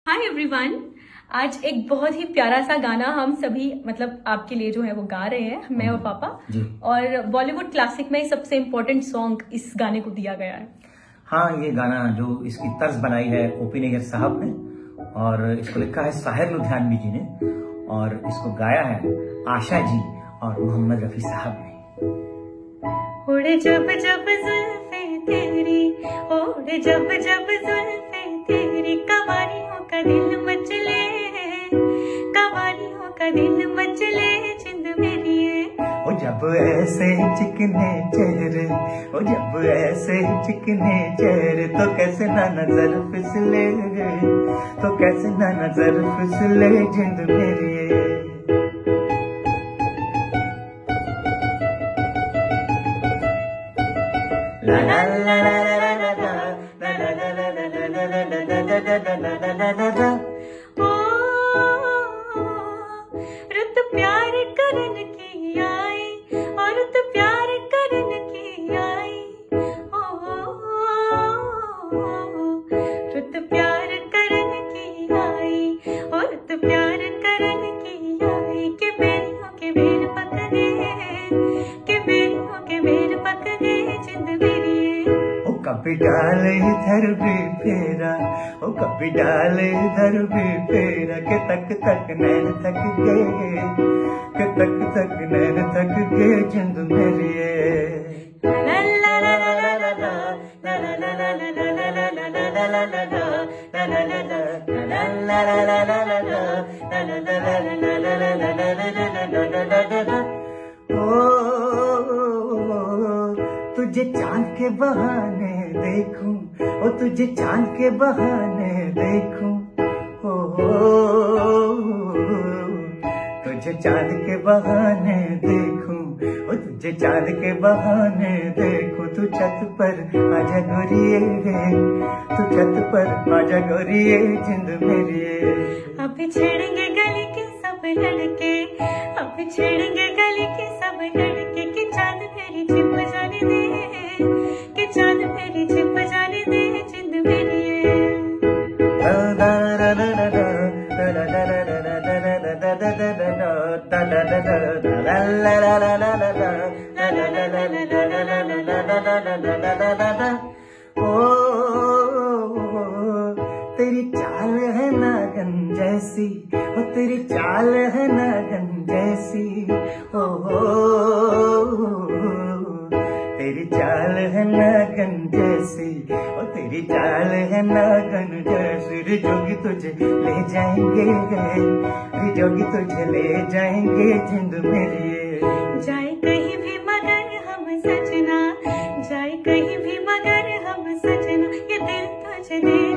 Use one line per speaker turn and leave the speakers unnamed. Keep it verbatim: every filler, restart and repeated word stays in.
Hi everyone, आज एक बहुत ही प्यारा सा गाना हम सभी मतलब आपके लिए जो है वो गा रहे हैं, मैं और पापा। और बॉलीवुड क्लासिक में सबसे इम्पोर्टेंट सॉन्ग इस गाने को दिया गया है।
हाँ, ये गाना जो इसकी तर्ज बनाई है ओपी नैयर साहब ने और इसको लिखा है साहिर लुधियानवी जी ने और इसको गाया है आशा जी और मोहम्मद रफी साहब ने।
उड़े जब जब जुल्फे तेरी, उड़े जब जब जुल्फे तेरी, कवारियों का दिल मचले, कवारियों का दिल मचले जिंद मेरी है।
ओ जब ऐसे चिकने चेहरे, ओ जब ऐसे चिकने चेहरे, तो कैसे ना नजर फिसले, तो कैसे ना नजर फिसले जिंद मेरी है। ला ला ला ला ला ला ला ला ला ला ला।
ओ रुत प्यार करन की आई, और रुत प्यार करन की आई, ओ रुत प्यार करन की आई, और रुत प्यार करन की आई, के बेरियों के बेर पक गए, के बेरियों के बेर पक गए जिंद मेरी है।
ओ कभी डाल इधर भी फेरा, ओ कभी डाल इधर भी फेरा, के तक तक नैन थक गए, के तक तक नैन थक गए जिंद मेरी है।
ला ला ला ला ला ला ला ला ला ला ला ला ला ला ला ला ला।
ओ तुझे चांद के बहाने देखूं, ओ तुझे चांद के बहाने देखूं, ओ तुझे चांद के बहाने देखूं, ओ तुझे चांद के बहाने देखूं, तू छत पर आजा गोरिये, तू छत पर आजा गोरिये जिंद मेरी।
अब छेड़ेंगे गली के सब लड़के, अब छेड़ेंगे गली के सब लड़के, कि चांद मेरी छिप जाने दे, कि चांद मेरी छिप जाने दे जिंद मेरी है।
तेरी चाल है नागन जैसी, ओ तेरी चाल है नागन जैसी, ओ तेरी चाल है नागन जैसी, ओ तेरी चाल है नागन जैसी, रे जोगी तुझे ले जाएंगे, रे जोगी तुझे ले जाएंगे जिंद मेरी।
जाए कहीं भी मगर हम सजना, जाए कहीं भी मगर हम सजना, ये दिल तुझे दे